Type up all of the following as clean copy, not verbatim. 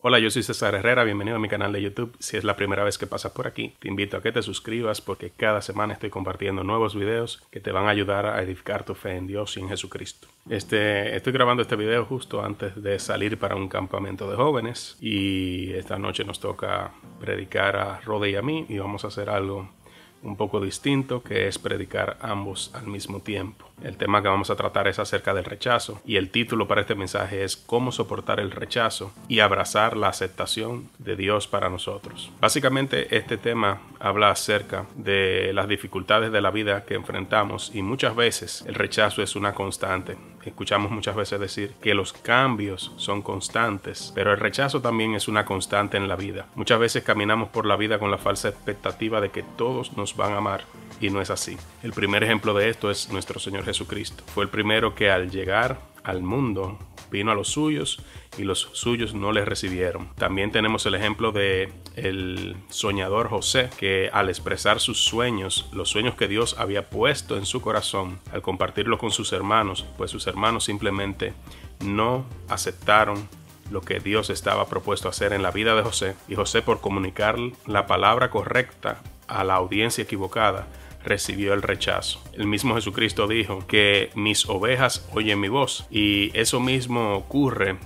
Hola, yo soy César Herrera, bienvenido a mi canal de YouTube. Si es la primera vez que pasas por aquí, te invito a que te suscribas porque cada semana estoy compartiendo nuevos videos que te van a ayudar a edificar tu fe en Dios y en Jesucristo. Estoy grabando este video justo antes de salir para un campamento de jóvenes y esta noche nos toca predicar a Rode y a mí y vamos a hacer algo un poco distinto, que es predicar ambos al mismo tiempo. El tema que vamos a tratar es acerca del rechazo y el título para este mensaje es cómo soportar el rechazo y abrazar la aceptación de Dios para nosotros. Básicamente este tema habla acerca de las dificultades de la vida que enfrentamos y muchas veces el rechazo es una constante. Escuchamos muchas veces decir que los cambios son constantes, pero el rechazo también es una constante en la vida. Muchas veces caminamos por la vida con la falsa expectativa de que todos nos van a amar y no es así. El primer ejemplo de esto es nuestro Señor Jesucristo. Fue el primero que al llegar al mundo vino a los suyos y los suyos no le recibieron. También tenemos el ejemplo de el soñador José, que al expresar sus sueños, los sueños que Dios había puesto en su corazón, al compartirlo con sus hermanos, pues sus hermanos simplemente no aceptaron lo que Dios estaba propuesto hacer en la vida de José, y José, por comunicar la palabra correcta a la audiencia equivocada, recibió el rechazo. El mismo Jesucristo dijo que mis ovejas oyen mi voz, y eso mismo ocurre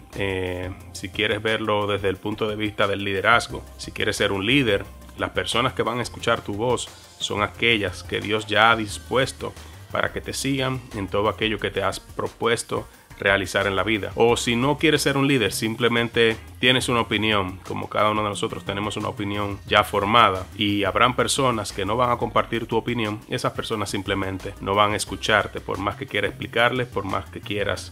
si quieres verlo desde el punto de vista del liderazgo. Si quieres ser un líder, las personas que van a escuchar tu voz son aquellas que Dios ya ha dispuesto para que te sigan en todo aquello que te has propuesto realizar en la vida. O si no quieres ser un líder, simplemente tienes una opinión, como cada uno de nosotros tenemos una opinión ya formada, y habrán personas que no van a compartir tu opinión. Esas personas simplemente no van a escucharte, por más que quieras explicarles, por más que quieras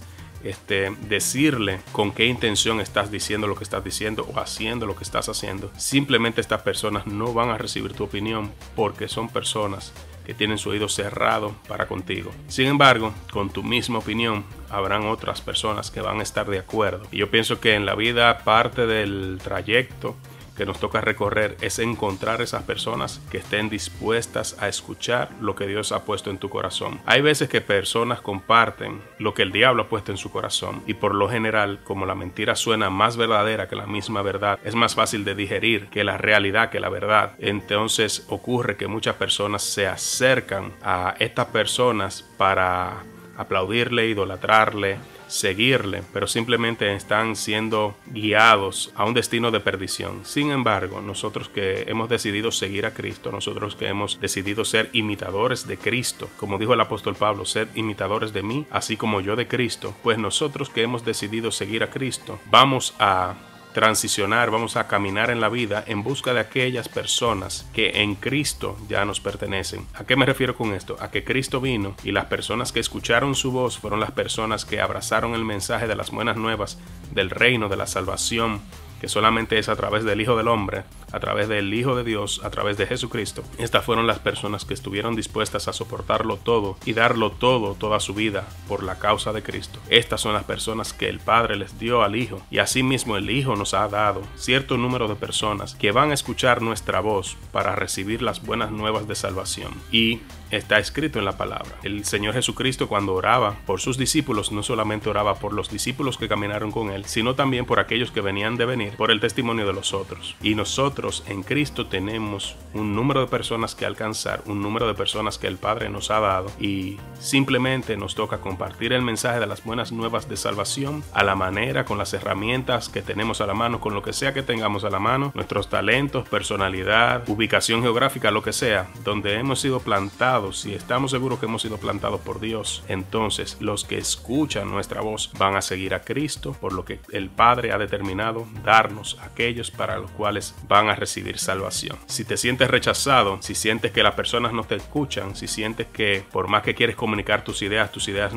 decirle con qué intención estás diciendo lo que estás diciendo o haciendo lo que estás haciendo. Simplemente estas personas no van a recibir tu opinión porque son personas que tienen su oído cerrado para contigo. Sin embargo, con tu misma opinión habrán otras personas que van a estar de acuerdo. Y yo pienso que en la vida parte del trayecto que nos toca recorrer es encontrar esas personas que estén dispuestas a escuchar lo que Dios ha puesto en tu corazón. Hay veces que personas comparten lo que el diablo ha puesto en su corazón, y por lo general, como la mentira suena más verdadera que la misma verdad, es más fácil de digerir que la realidad, que la verdad. Entonces ocurre que muchas personas se acercan a estas personas para aplaudirle, idolatrarle, seguirle, pero simplemente están siendo guiados a un destino de perdición. Sin embargo, nosotros que hemos decidido seguir a Cristo, nosotros que hemos decidido ser imitadores de Cristo, como dijo el apóstol Pablo, sed imitadores de mí, así como yo de Cristo, pues nosotros que hemos decidido seguir a Cristo, vamos a transicionar, vamos a caminar en la vida en busca de aquellas personas que en Cristo ya nos pertenecen. ¿A qué me refiero con esto? A que Cristo vino y las personas que escucharon su voz fueron las personas que abrazaron el mensaje de las buenas nuevas del reino, de la salvación, que solamente es a través del Hijo del Hombre, a través del Hijo de Dios, a través de Jesucristo. Estas fueron las personas que estuvieron dispuestas a soportarlo todo y darlo todo, toda su vida, por la causa de Cristo. Estas son las personas que el Padre les dio al Hijo, y asimismo el Hijo nos ha dado cierto número de personas que van a escuchar nuestra voz para recibir las buenas nuevas de salvación. Y está escrito en la palabra. El Señor Jesucristo, cuando oraba por sus discípulos, no solamente oraba por los discípulos que caminaron con él, sino también por aquellos que venían de venir, por el testimonio de los otros. Y nosotros en Cristo tenemos un número de personas que alcanzar, un número de personas que el Padre nos ha dado, y simplemente nos toca compartir el mensaje de las buenas nuevas de salvación a la manera, con las herramientas que tenemos a la mano, con lo que sea que tengamos a la mano, nuestros talentos, personalidad, ubicación geográfica, lo que sea, donde hemos sido plantados. Si estamos seguros que hemos sido plantados por Dios, entonces los que escuchan nuestra voz van a seguir a Cristo, por lo que el Padre ha determinado darnos aquellos para los cuales van a recibir salvación. Si te sientes rechazado, si sientes que las personas no te escuchan, si sientes que por más que quieres comunicar tus ideas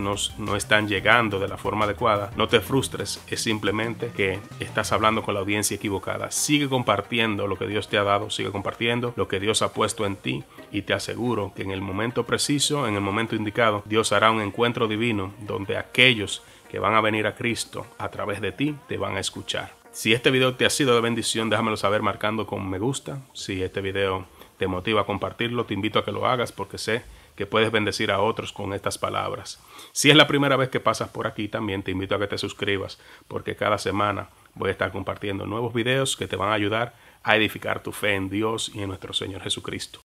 no están llegando de la forma adecuada, no te frustres, es simplemente que estás hablando con la audiencia equivocada. Sigue compartiendo lo que Dios te ha dado, sigue compartiendo lo que Dios ha puesto en ti, y te aseguro que en el momento preciso, en el momento indicado, Dios hará un encuentro divino donde aquellos que van a venir a Cristo a través de ti te van a escuchar. Si este video te ha sido de bendición, déjamelo saber marcando con me gusta. Si este video te motiva a compartirlo, te invito a que lo hagas porque sé que puedes bendecir a otros con estas palabras. Si es la primera vez que pasas por aquí, también te invito a que te suscribas, porque cada semana voy a estar compartiendo nuevos videos que te van a ayudar a edificar tu fe en Dios y en nuestro Señor Jesucristo.